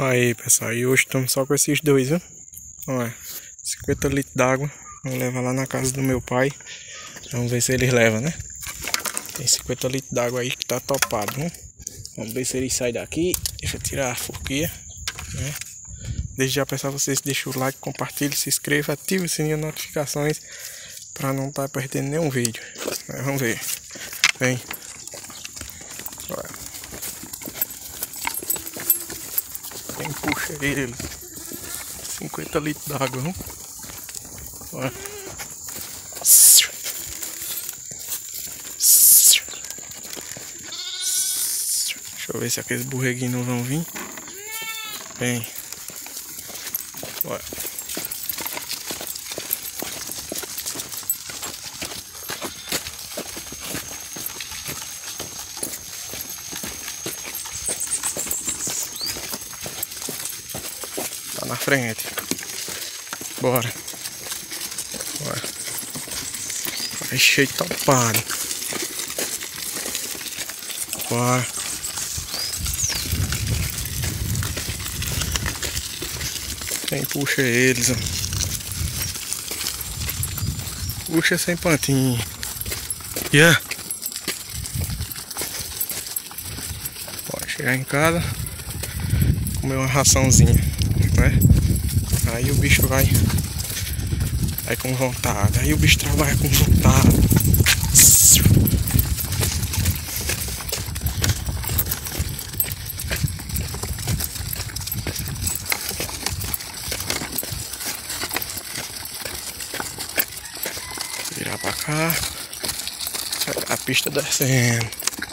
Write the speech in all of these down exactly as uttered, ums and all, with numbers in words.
Aí pessoal, e hoje estamos só com esses dois, viu? Olha, cinquenta litros d'água. Vamos levar lá na casa do meu pai. Vamos ver se eles levam, né? Tem cinquenta litros d'água aí que tá topado, viu? Vamos ver se eles saem daqui. Deixa eu tirar a forquilha, né? Desde já pessoal, vocês deixam o like, compartilhem, se inscrevam, ativem o sininho de notificações para não estar tá perdendo nenhum vídeo. Mas vamos ver. Vem. Olha. Quem puxa ele? cinquenta litros d'água, viu? Olha. Deixa eu ver se aqueles borreguinhos não vão vir. Vem. Olha. Tá na frente. Bora. Bora. Vai cheio de topado. Bora. Quem puxa eles, ó. Puxa sem pantinho. Yeah. Pode chegar em casa, comer uma raçãozinha, né? Aí o bicho vai vai com vontade. Aí o bicho trabalha com vontade. Virar pra cá. A pista descendo.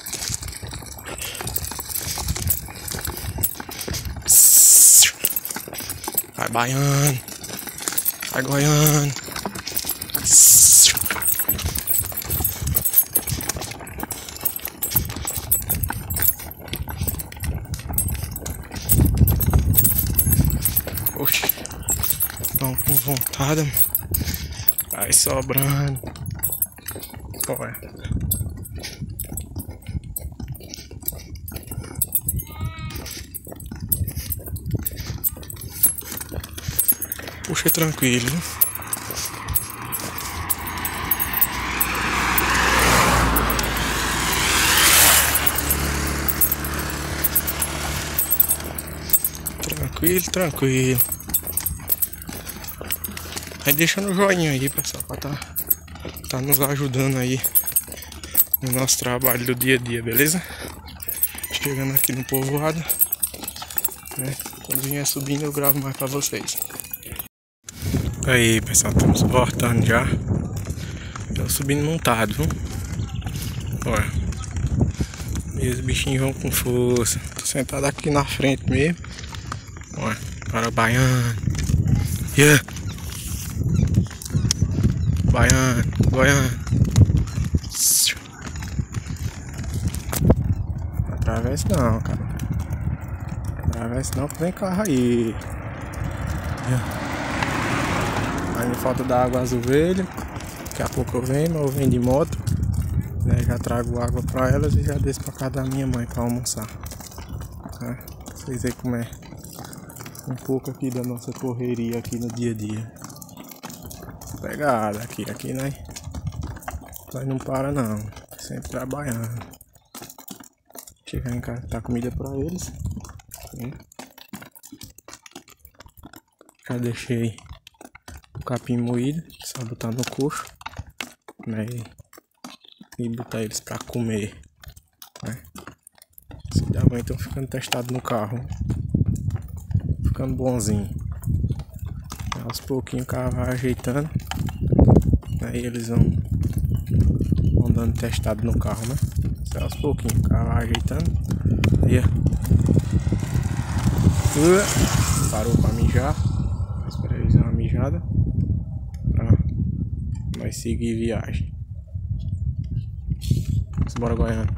Vai baiano. Vai goiano. Oxe. Estão com vontade. Vai sobrando. Olha. Puxa tranquilo, viu? Tranquilo, tranquilo. Aí deixa no joinha aí, pessoal, pra tá, tá nos ajudando aí no nosso trabalho do dia a dia, beleza? Chegando aqui no povoado, né? Quando vier subindo eu gravo mais pra vocês. Aí pessoal, estamos voltando já. Tô subindo montado, viu? Olha. E os bichinhos vão com força. Tô sentado aqui na frente mesmo. Olha, para baiano. Yeah. Baiano, baiano. Não atravessa não, cara. Não atravessa não, que vem carro aí. Yeah. Ainda falta da água às ovelhas. Daqui a pouco eu venho, mas eu venho de moto, né? Já trago água pra elas e já desço pra casa da minha mãe pra almoçar, né? Vocês veem como é um pouco aqui da nossa correria aqui no dia a dia. Pegada aqui, aqui nós, nós não para não, sempre trabalhando. Chegar em casa, tá comida pra eles, né? Já deixei o capim moído, só botar no coxo, né? E botar eles pra comer, né? Esse diabo então ficando testado no carro, ficando bonzinho. Aos pouquinhos o carro vai ajeitando, aí eles vão, vão dando testado no carro, né? Só aos pouquinhos o carro vai ajeitando. Aí, uh, parou pra mijar. Espera eles dar uma mijada pra nós seguir viagem. Bora Goiânia.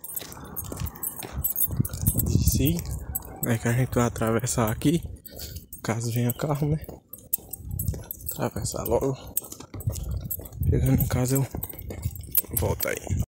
Sim, é que a gente vai atravessar aqui, caso venha carro, né? Atravessar logo. Chegando em casa eu volto aí.